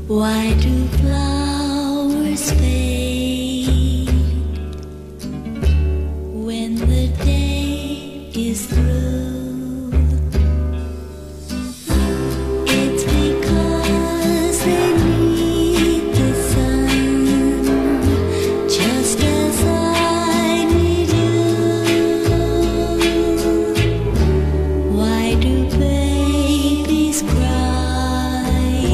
Why do flowers fade when the day is through? It's because they need the sun, just as I need you. Why do babies cry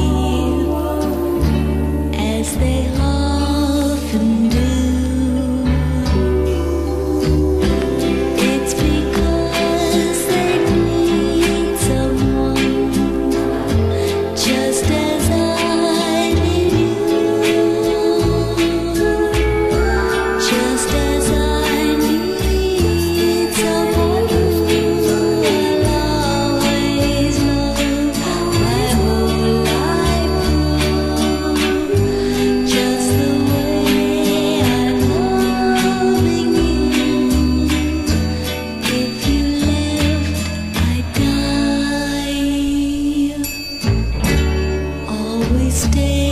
as they often do? It's because they need someone, just as I need you, just as I need someone who I'll always love my whole life through, just the way I'm loving you. If you left, I'd die. Always stay